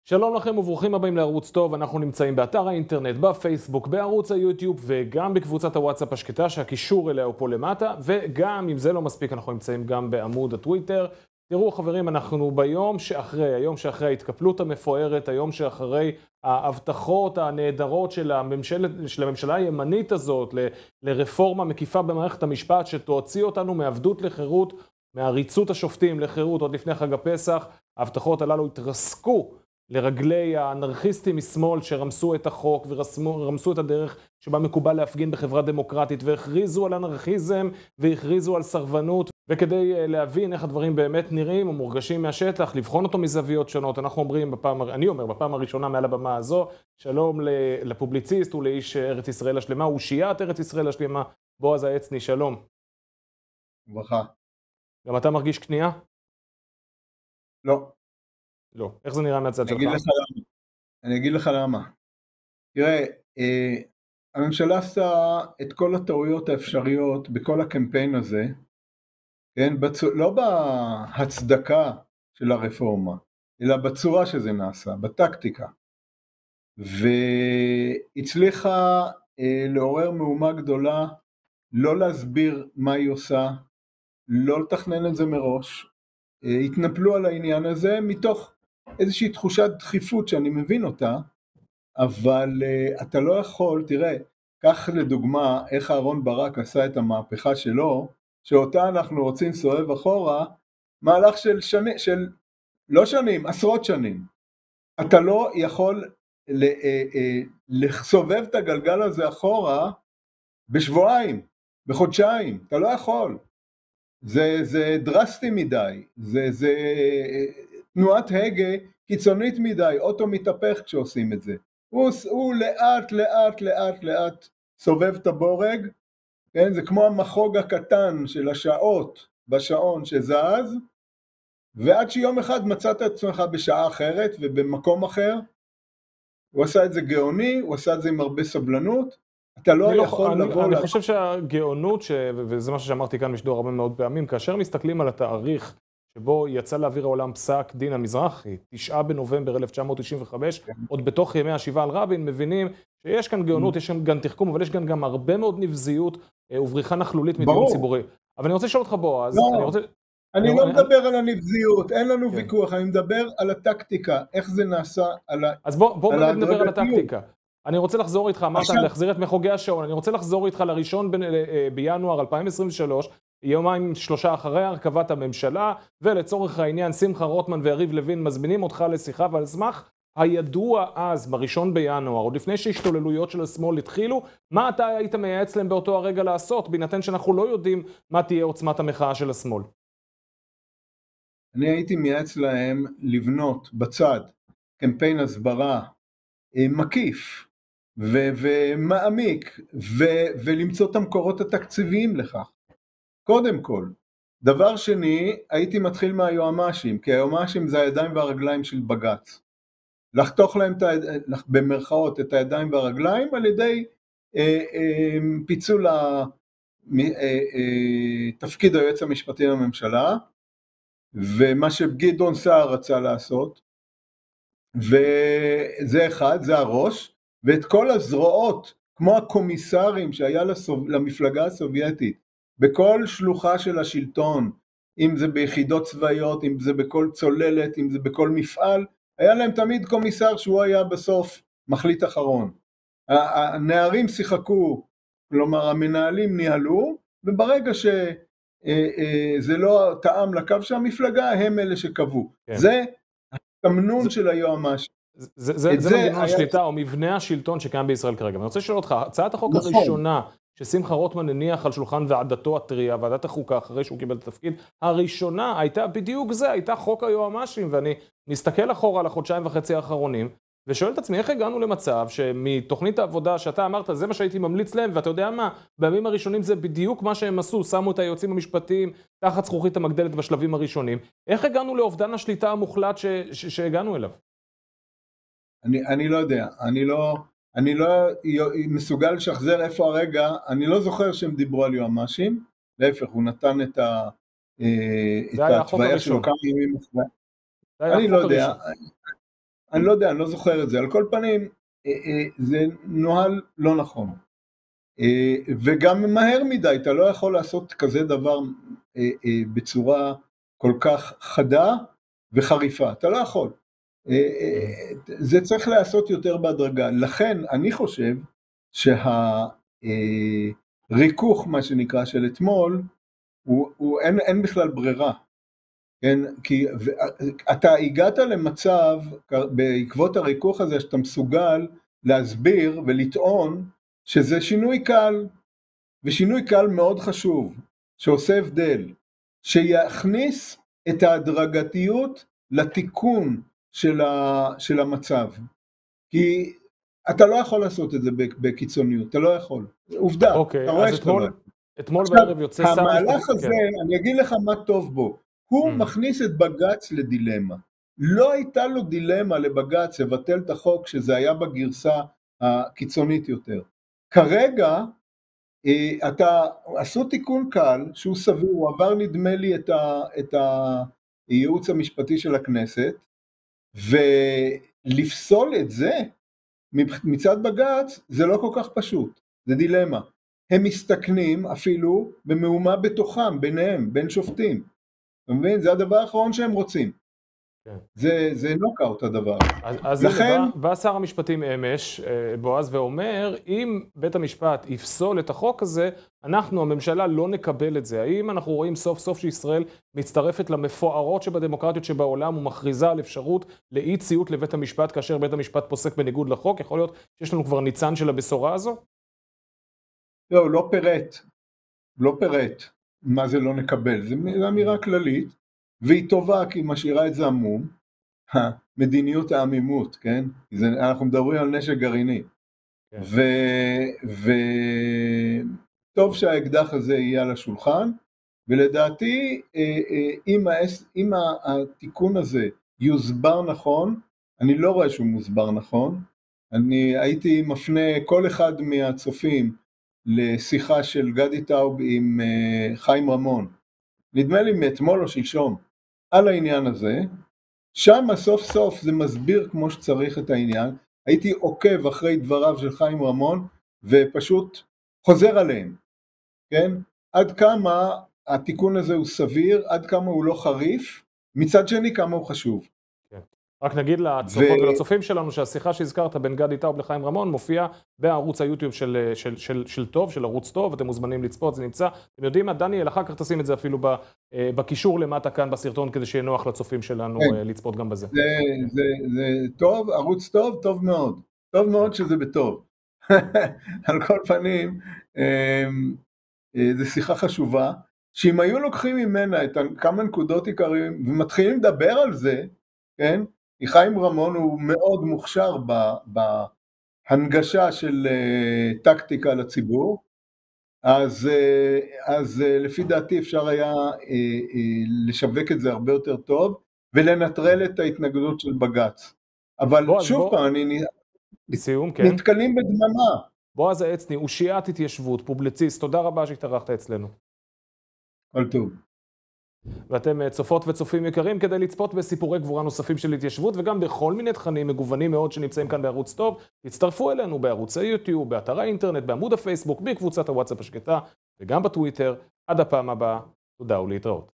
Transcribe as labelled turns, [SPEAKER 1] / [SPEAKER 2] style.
[SPEAKER 1] שלום לכם וברוכים הבאים לערוץ טוב, אנחנו נמצאים באתר האינטרנט, בפייסבוק, בערוץ היוטיוב וגם בקבוצת הוואטסאפ השקטה שהקישור אליה הוא פה למטה, וגם אם זה לא מספיק אנחנו נמצאים גם בעמוד הטוויטר. תראו חברים, אנחנו היום שאחרי ההתקפלות המפוארת, היום שאחרי ההבטחות הנהדרות של הממשלה הימנית הזאת לרפורמה מקיפה במערכת המשפט שתוציא אותנו מעבדות לחירות, מעריצות השופטים לחירות עוד לפני חג הפסח. ההבטחות הללו התרסקו לרגלי האנרכיסטים משמאל שרמסו את החוק ורמסו את הדרך שבה מקובל להפגין בחברה דמוקרטית, והכריזו על אנרכיזם והכריזו על סרבנות. וכדי להבין איך הדברים באמת נראים ומורגשים מהשטח, לבחון אותו מזוויות שונות, אני אומר בפעם הראשונה מעל הבמה הזו, שלום לפובליציסט ולאיש ארץ ישראל השלמה, אושיית ארץ ישראל השלמה, בועז העצני, שלום.
[SPEAKER 2] ברכה.
[SPEAKER 1] גם אתה מרגיש כניעה?
[SPEAKER 2] לא.
[SPEAKER 1] לא. איך זה נראה מהצד שלך?
[SPEAKER 2] אני אגיד לך למה. תראה, הממשלה עשתה את כל הטעויות האפשריות בכל הקמפיין הזה, כן? לא בהצדקה של הרפורמה, אלא בצורה שזה נעשה, בטקטיקה. והצליחה לעורר מהומה גדולה, לא להסביר מה היא עושה, לא לתכנן את זה מראש, התנפלו על העניין הזה מתוך איזושהי תחושת דחיפות שאני מבין אותה, אבל אתה לא יכול, תראה, כך לדוגמה איך אהרון ברק עשה את המהפכה שלו, שאותה אנחנו רוצים סובב אחורה, מהלך של לא שנים, עשרות שנים. אתה לא יכול לסובב את הגלגל הזה אחורה בשבועיים, בחודשיים, אתה לא יכול. זה דרסטי מדי, זה תנועת הגה קיצונית מדי, אוטו מתהפך כשעושים את זה. הוא לאט סובב את הבורג, כן? זה כמו המחוג הקטן של השעות בשעון שזז, ועד שיום אחד מצאת את עצמך בשעה אחרת ובמקום אחר. הוא עשה את זה גאוני, הוא עשה את זה עם הרבה סבלנות. אתה לא יכול לבוא...
[SPEAKER 1] אני חושב שהגאונות, וזה מה שאמרתי כאן משדור הרבה מאוד פעמים, כאשר מסתכלים על התאריך שבו יצא לאוויר העולם פסק דין המזרחי, 9 בנובמבר 1995, עוד בתוך ימי השבעה על רבין, מבינים שיש כאן גאונות, יש כאן גם תחכום, אבל יש כאן גם הרבה מאוד נבזיות ובריחה נכלולית מדיון ציבורי. אבל אני רוצה לשאול אותך בועז,
[SPEAKER 2] אני לא מדבר על הנבזיות, אין לנו ויכוח, אני מדבר על הטקטיקה, איך זה נעשה על ההדרגתיות.
[SPEAKER 1] אז בוא נדבר על הטקטיקה. אני רוצה לחזור איתך, אמרת להחזיר את מחוגי השעון, אני רוצה לחזור איתך לראשון בינואר 2023, יומיים שלושה אחרי הרכבת הממשלה, ולצורך העניין שמחה רוטמן ויריב לוין מזמינים אותך לשיחה, ועל סמך הידוע אז, בראשון בינואר, עוד לפני שהשתוללויות של השמאל התחילו, מה אתה היית מייעץ להם באותו הרגע לעשות, בהינתן שאנחנו לא יודעים מה תהיה עוצמת המחאה של השמאל?
[SPEAKER 2] אני הייתי מייעץ להם לבנות בצד קמפיין הסברה מקיף ומעמיק ולמצוא את המקורות התקציביים לכך. קודם כל. דבר שני, הייתי מתחיל מהיועמ"שים, כי היועמ"שים זה הידיים והרגליים של בג"ץ. לחתוך להם במרכאות את הידיים והרגליים על ידי פיצול תפקיד היועץ המשפטי לממשלה, ומה שגדעון סער רצה לעשות, וזה אחד, זה הראש, ואת כל הזרועות, כמו הקומיסרים שהיה למפלגה הסובייטית, בכל שלוחה של השלטון, אם זה ביחידות צבאיות, אם זה בכל צוללת, אם זה בכל מפעל, היה להם תמיד קומיסר שהוא היה בסוף מחליט אחרון. הנערים שיחקו, כלומר המנהלים ניהלו, וברגע שזה לא טעם לקו של המפלגה, הם אלה שקבעו. כן. זה התמנון של היועמ"ש.
[SPEAKER 1] זה מנגנון השליטה או מבנה השלטון שקיים בישראל כרגע. אני רוצה לשאול אותך, הצעת החוק הראשונה ששמחה רוטמן הניח על שולחן ועדתו הטריה, ועדת החוקה, אחרי שהוא קיבל את התפקיד, הראשונה הייתה בדיוק זה, הייתה חוק היועמ"שים, ואני מסתכל אחורה על החודשיים וחצי האחרונים, ושואל את עצמי איך הגענו למצב שמתוכנית העבודה שאתה אמרת, זה מה שהייתי ממליץ להם, ואתה יודע מה, בימים הראשונים זה בדיוק מה שהם עשו, שמו את היועצים המשפטיים תחת זכוכית המגדלת בשלבים הראשונים. איך הגענו לאובדן השליטה המוחלט שהגענו אליו?
[SPEAKER 2] אני לא יודע, אני לא מסוגל לשחזר איפה הרגע, אני לא זוכר שהם דיברו על יועמ"שים, להפך, הוא נתן את ההתוויה שלו כמה ימים אחרי. אני לא יודע, אני לא יודע, אני לא זוכר את זה. על כל פנים, זה נוהל לא נכון. וגם מהר מדי, אתה לא יכול לעשות כזה דבר בצורה כל כך חדה וחריפה. אתה לא יכול. זה צריך לעשות יותר בהדרגה. לכן אני חושב שהריכוך, מה שנקרא, של אתמול, אין בכלל ברירה. כן? כי אתה הגעת למצב, בעקבות הריכוך הזה, שאתה מסוגל להסביר ולטעון שזה שינוי קל, ושינוי קל מאוד חשוב, שעושה הבדל, שיכניס את ההדרגתיות לתיקון של המצב. כי אתה לא יכול לעשות את זה בקיצוניות, אתה לא יכול. עובדה, אתה רואה שאתה לא.
[SPEAKER 1] אתמול בערב יוצא שר...
[SPEAKER 2] המהלך הזה, אני אגיד לך מה טוב בו, הוא מכניס את בג"ץ לדילמה. לא הייתה לו דילמה לבג"ץ לבטל את החוק שזה היה בגרסה הקיצונית יותר. כרגע, עשו תיקון קל, שהוא סביר, הוא עבר נדמה לי את הייעוץ המשפטי של הכנסת, ולפסול את זה מצד בג"ץ, זה לא כל כך פשוט, זה דילמה. הם מסתכנים אפילו במהומה בתוכם, ביניהם, בין שופטים. אתה מבין? זה הדבר האחרון שהם רוצים. כן. זה נוקאוט הדבר.
[SPEAKER 1] אז לכן... בא שר המשפטים אמש, בועז, ואומר, אם בית המשפט יפסול את החוק הזה, אנחנו, הממשלה, לא נקבל את זה. האם אנחנו רואים סוף סוף שישראל מצטרפת למפוארות שבדמוקרטיות שבעולם, ומכריזה על אפשרות לאי ציות לבית המשפט, כאשר בית המשפט פוסק בניגוד לחוק? יכול להיות שיש לנו כבר ניצן של הבשורה הזו?
[SPEAKER 2] לא, לא פירט מה זה לא נקבל, זו אמירה כללית, והיא טובה כי היא משאירה את זה עמום, מדיניות העמימות, כן? אנחנו מדברים על נשק גרעיני, כן. וטוב שהאקדח הזה יהיה על השולחן, ולדעתי אם התיקון הזה יוסבר נכון, אני לא רואה שהוא מוסבר נכון, אני הייתי מפנה כל אחד מהצופים, לשיחה של גדי טאוב עם חיים רמון, נדמה לי מאתמול או שלשום, על העניין הזה, שם סוף סוף זה מסביר כמו שצריך את העניין, הייתי עוקב אחרי דבריו של חיים רמון, ופשוט חוזר עליהם, כן? עד כמה התיקון הזה הוא סביר, עד כמה הוא לא חריף, מצד שני כמה הוא חשוב.
[SPEAKER 1] רק נגיד לצופות ולצופים שלנו שהשיחה שהזכרת בין גדי טאוב לחיים רמון מופיע בערוץ היוטיוב של טוב, של ערוץ טוב, אתם מוזמנים לצפות, זה נמצא. אתם יודעים מה, דניאל, אחר כך תשים את זה אפילו בקישור למטה כאן בסרטון, כדי שיהיה נוח לצופים שלנו לצפות גם בזה.
[SPEAKER 2] זה טוב, ערוץ טוב, טוב מאוד. טוב מאוד שזה בטוב. על כל פנים, זו שיחה חשובה, שאם היו לוקחים ממנה את כמה נקודות עיקריים, ומתחילים לדבר על זה, כן? חיים רמון הוא מאוד מוכשר בהנגשה של טקטיקה לציבור, אז לפי דעתי אפשר היה לשווק את זה הרבה יותר טוב, ולנטרל את ההתנגדות של בג"ץ. אבל שוב פעם, נתקלים בדממה.
[SPEAKER 1] בועז העצני, הוא שיעת התיישבות, פובליציסט, תודה רבה שהתארחת אצלנו.
[SPEAKER 2] כל טוב.
[SPEAKER 1] ואתם צופות וצופים יקרים כדי לצפות בסיפורי גבורה נוספים של התיישבות וגם בכל מיני תכנים מגוונים מאוד שנמצאים כאן בערוץ טוב. תצטרפו אלינו בערוץ היוטיוב, באתר האינטרנט, בעמוד הפייסבוק, בקבוצת הוואטסאפ השקטה וגם בטוויטר. עד הפעם הבאה, תודה ולהתראות.